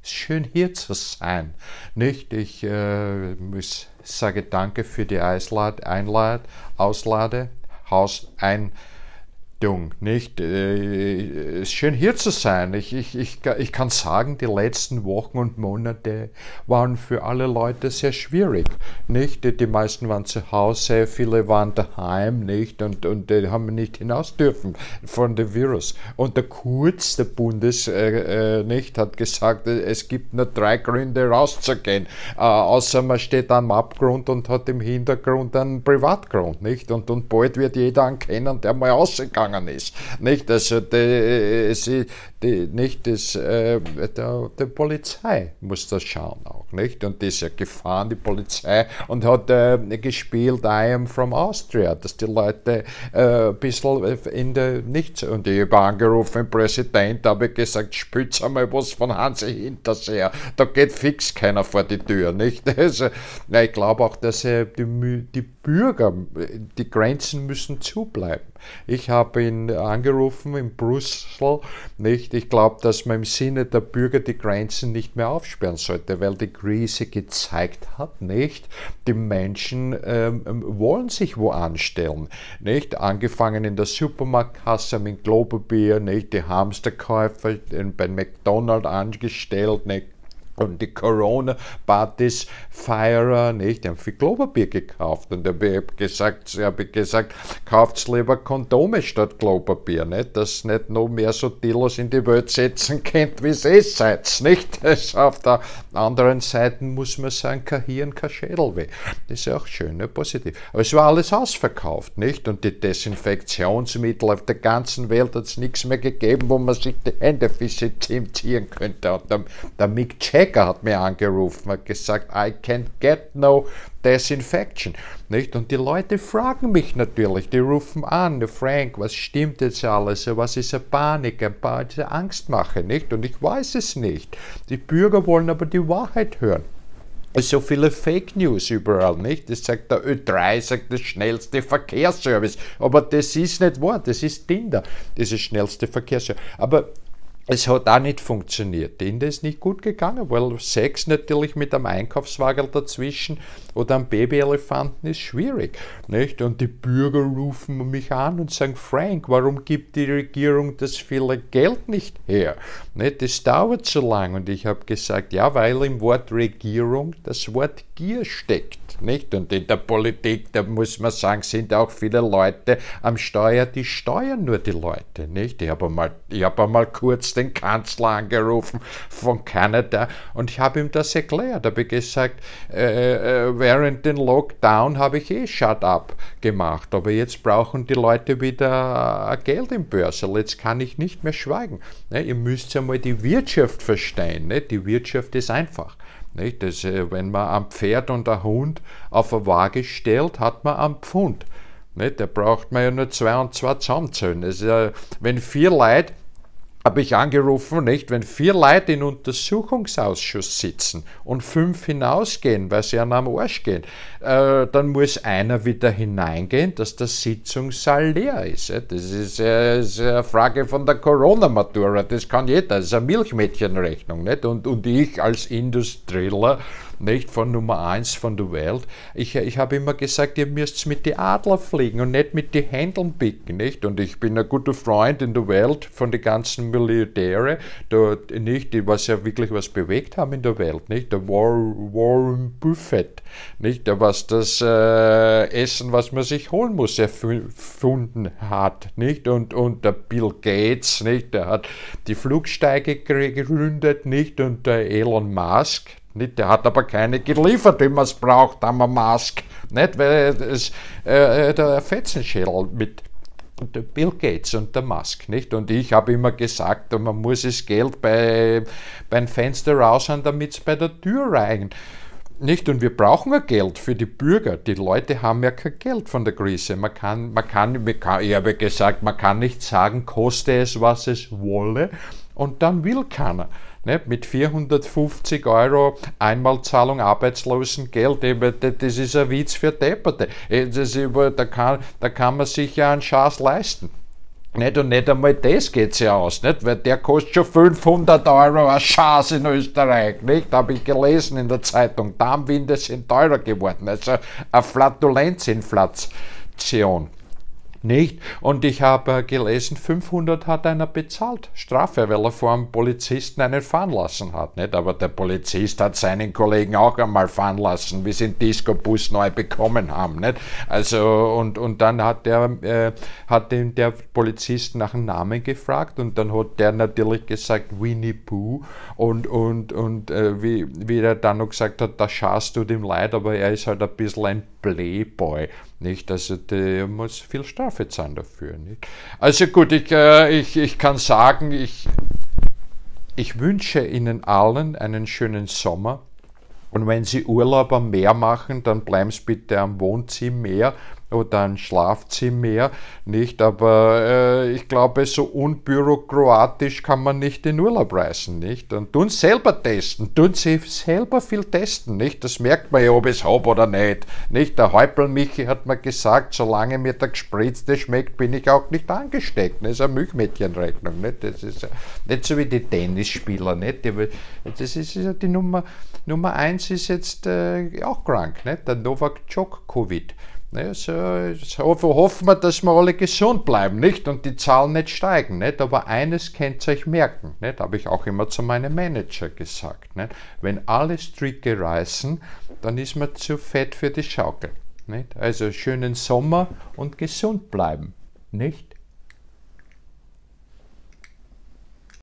ist schön hier zu sein. Nicht? Ich sage danke für die nicht? Ist schön hier zu sein. Ich kann sagen, die letzten Wochen und Monate waren für alle Leute sehr schwierig. Nicht? Die meisten waren zu Hause, viele waren daheim, nicht? Und die haben nicht hinaus dürfen von dem Virus. Und der Kurz, der nicht, hat gesagt, es gibt nur 3 Gründe rauszugehen. Außer man steht am Abgrund und hat im Hintergrund einen Privatgrund, nicht? Und bald wird jeder einen kennen, der mal ausgegangen ist. Nicht? Also die Polizei muss das schauen auch, nicht? Und die ist ja gefahren, die Polizei, und hat gespielt I am from Austria, dass die Leute ein bisschen in der Nichts. Und ich habe angerufen, den Präsident, habe gesagt, spitz einmal was von Hansi Hinterseher, da geht fix keiner vor die Tür, nicht? Also, ich glaube auch, dass die Bürger, die Grenzen müssen zubleiben. Ich habe ihn angerufen in Brüssel, nicht? Ich glaube, dass man im Sinne der Bürger die Grenzen nicht mehr aufsperren sollte, weil die Krise gezeigt hat, nicht? Die Menschen wollen sich wo anstellen, nicht? Angefangen in der Supermarktkasse mit Klopapier, nicht? Die Hamsterkäufer bei McDonald's angestellt, nicht? Und die Corona-Partys, Feierer, nicht? Die haben viel Klopapier gekauft. Und da habe ich gesagt, kauft lieber Kondome statt Klopapier, nicht? Dass nicht noch mehr so Dillos in die Welt setzen könnt, wie es seid, nicht? Das auf der anderen Seite muss man sagen, kein Hirn, kein Schädel weh. Das ist ja auch schön, ne? Positiv. Aber es war alles ausverkauft, nicht? Und die Desinfektionsmittel auf der ganzen Welt hat es nichts mehr gegeben, wo man sich die Hände desinfizieren könnte. Und der Mick Jagger hat mir angerufen, hat gesagt, I can't get no Desinfection, nicht? Und die Leute fragen mich natürlich, die rufen an, Frank, was stimmt jetzt alles, was ist eine Panik, eine Angstmache, nicht? Und ich weiß es nicht. Die Bürger wollen aber die Wahrheit hören. So viele Fake News überall, nicht? Das sagt der Ö3, sagt das schnellste Verkehrsservice, aber das ist nicht wahr, das ist Tinder, dieses schnellste Verkehrsservice. Aber es hat auch nicht funktioniert. Tinder ist nicht gut gegangen, weil Sex natürlich mit einem Einkaufswagen dazwischen oder einem Babyelefanten ist schwierig, nicht? Und die Bürger rufen mich an und sagen, Frank, warum gibt die Regierung das viele Geld nicht her? Nicht? Das dauert so lang. Und ich habe gesagt, ja, weil im Wort Regierung das Wort Gier steckt, nicht? Und in der Politik, da muss man sagen, sind auch viele Leute am Steuer, die steuern nur die Leute, nicht? Ich habe einmal kurz den Kanzler angerufen von Kanada und ich habe ihm das erklärt. Da habe ich gesagt, während den Lockdown habe ich Shut Up gemacht, aber jetzt brauchen die Leute wieder Geld im Börsel. Jetzt kann ich nicht mehr schweigen. Ne? Ihr müsst ja mal die Wirtschaft verstehen. Ne? Die Wirtschaft ist einfach. Nicht? Das, wenn man ein Pferd und ein Hund auf eine Waage stellt, hat man einen Pfund. Nicht? Da braucht man ja nur 2 und 2 zusammenzählen. Das ist, wenn 4 Leute, habe ich angerufen, nicht? Wenn 4 Leute in Untersuchungsausschuss sitzen und 5 hinausgehen, weil sie an am Arsch gehen, dann muss einer wieder hineingehen, dass der Sitzungssaal leer ist. Das ist eine Frage von der Corona-Matura, das kann jeder, das ist eine Milchmädchenrechnung. Nicht? Und ich als Industrieller, nicht von Nummer 1 von der Welt. Ich habe immer gesagt, ihr müsst mit den Adler fliegen und nicht mit den Händeln picken, nicht? Und ich bin ein guter Freund in der Welt von den ganzen Milliardären, nicht, die was ja wirklich was bewegt haben in der Welt, nicht? Der Warren Buffett, nicht? Der was das Essen, was man sich holen muss, erfunden hat, nicht? Und der Bill Gates, nicht? Der hat die Flugsteige gegründet, nicht? Und der Elon Musk, nicht, der hat aber keine geliefert, wie man es braucht, am Musk. Nicht, weil der Fetzenschädel mit der Bill Gates und der Musk. Nicht? Und ich habe immer gesagt, man muss das Geld beim Fenster raushauen, damit es bei der Tür reicht. Nicht? Und wir brauchen ja Geld für die Bürger. Die Leute haben ja kein Geld von der Krise. Ich habe gesagt, man kann nicht sagen, koste es, was es wolle, und dann will keiner. Nicht? Mit 450 € Einmalzahlung Arbeitslosengeld, das ist ein Witz für Depperte. Da kann man sich ja einen Schatz leisten. Nicht? Und nicht einmal das geht sich aus, nicht? Weil der kostet schon 500 € ein Schaß in Österreich. Nicht? Habe ich gelesen in der Zeitung. Darmwinde sind teurer geworden. Also eine Flatulenzinflation. Nicht? Und ich habe gelesen, 500 hat einer bezahlt, Strafe, weil er vor einem Polizisten einen fahren lassen hat. Nicht? Aber der Polizist hat seinen Kollegen auch einmal fahren lassen, wie sie den Disco-Bus neu bekommen haben. Nicht? Also, und dann hat der Polizist nach dem Namen gefragt und dann hat der natürlich gesagt, Winnie Pooh. Und wie er dann noch gesagt hat, da schaust du dem leid, aber er ist halt ein bisschen ein Playboy. Nicht? Also der muss viel Strafe zahlen dafür. Nicht? Also gut, ich kann sagen, ich wünsche Ihnen allen einen schönen Sommer. Und wenn Sie Urlaub am Meer machen, dann bleiben Sie bitte am Wohnzimmer oder am Schlafzimmer, nicht? Aber ich glaube, so unbürokratisch kann man nicht in Urlaub reisen, nicht? Und tun selber testen, tun Sie selber viel testen, nicht? Das merkt man ja, ob ich es habe oder nicht, nicht? Der Häupl-Michi hat mir gesagt, solange mir der Gespritzte schmeckt, bin ich auch nicht angesteckt. Das ist eine Milchmädchenrechnung, nicht? Das ist nicht so wie die Tennisspieler, nicht? Das ist ja die Nummer 1 ist jetzt auch krank, nicht? Der Novak Djokovic. Ja, so hoffen wir, dass wir alle gesund bleiben, nicht? Und die Zahlen nicht steigen, nicht? Aber eines könnt ihr euch merken, nicht? Habe ich auch immer zu meinem Manager gesagt, nicht? Wenn alle Stricke reißen, dann ist man zu fett für die Schaukel, nicht? Also schönen Sommer und gesund bleiben, nicht?